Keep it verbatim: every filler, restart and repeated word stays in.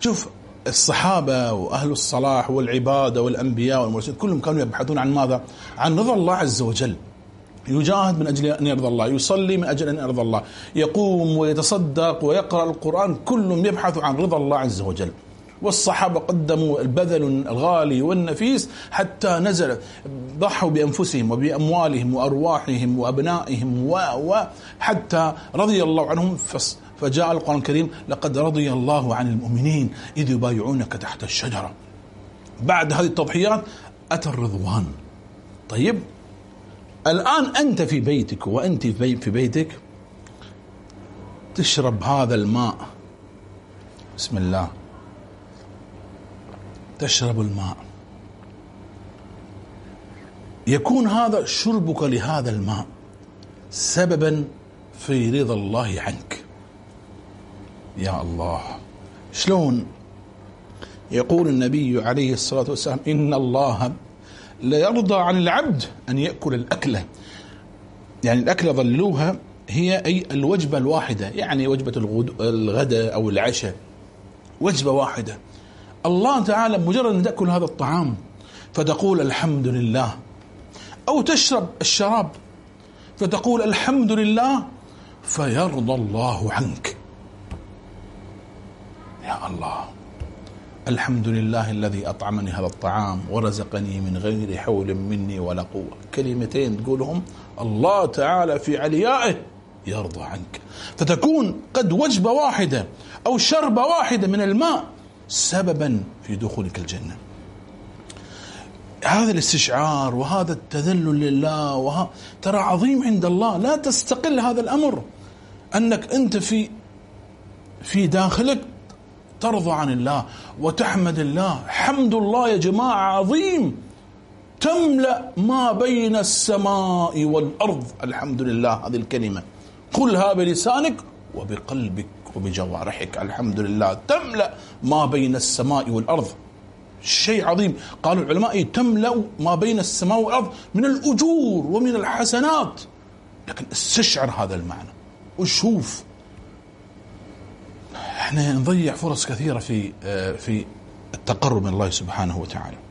شوف الصحابة وأهل الصلاح والعبادة والأنبياء والمرسلين كلهم كانوا يبحثون عن ماذا؟ عن رضا الله عز وجل. يجاهد من أجل أن يرضى الله، يصلي من أجل أن يرضى الله، يقوم ويتصدق ويقرأ القرآن، كلهم يبحثوا عن رضا الله عز وجل. والصحابة قدموا البذل الغالي والنفيس حتى نزل، ضحوا بأنفسهم وبأموالهم وأرواحهم وأبنائهم وحتى رضي الله عنهم. فجاء القرآن الكريم: لقد رضي الله عن المؤمنين إذ يبايعونك تحت الشجرة. بعد هذه التضحيات أتى الرضوان. طيب الآن أنت في بيتك وأنت في بيتك تشرب هذا الماء، بسم الله، تشرب الماء، يكون هذا شربك لهذا الماء سببا في رضا الله عنك. يا الله، شلون؟ يقول النبي عليه الصلاة والسلام: إن الله لا يرضى عن العبد أن يأكل الأكلة، يعني الأكلة ظلوها هي أي الوجبة الواحدة، يعني وجبة الغداء أو العشاء، وجبة واحدة. الله تعالى مجرد أن تأكل هذا الطعام فتقول الحمد لله، أو تشرب الشراب فتقول الحمد لله، فيرضى الله عنك. يا الله، الحمد لله الذي أطعمني هذا الطعام ورزقني من غير حول مني ولا قوة. كلمتين تقولهم الله تعالى في عليائه يرضى عنك، فتكون قد وجبة واحدة أو شربة واحدة من الماء سببا في دخولك الجنة. هذا الاستشعار وهذا التذلل لله وها ترى عظيم عند الله. لا تستقل هذا الأمر، أنك أنت في في داخلك ترضى عن الله وتحمد الله. حمد الله يا جماعة عظيم، تملأ ما بين السماء والأرض. الحمد لله هذه الكلمة قلها بلسانك وبقلبك وبجوارحك. الحمد لله تملأ ما بين السماء والأرض، شيء عظيم. قالوا العلماء: تملأ ما بين السماء والأرض من الأجور ومن الحسنات. لكن استشعر هذا المعنى وشوف. احنا نضيع فرص كثيرة في في التقرب من الله سبحانه وتعالى.